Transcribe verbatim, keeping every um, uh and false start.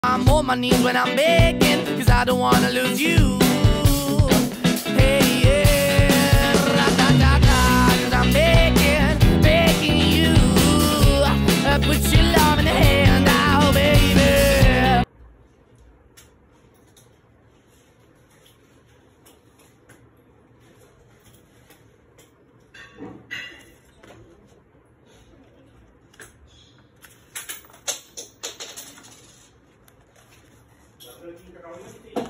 I'm on my knees when I'm begging, cause I don't wanna lose you. Hey, yeah, ra-da-da-da, cause I'm begging, begging you. Uh, put your love in the hand now, baby. La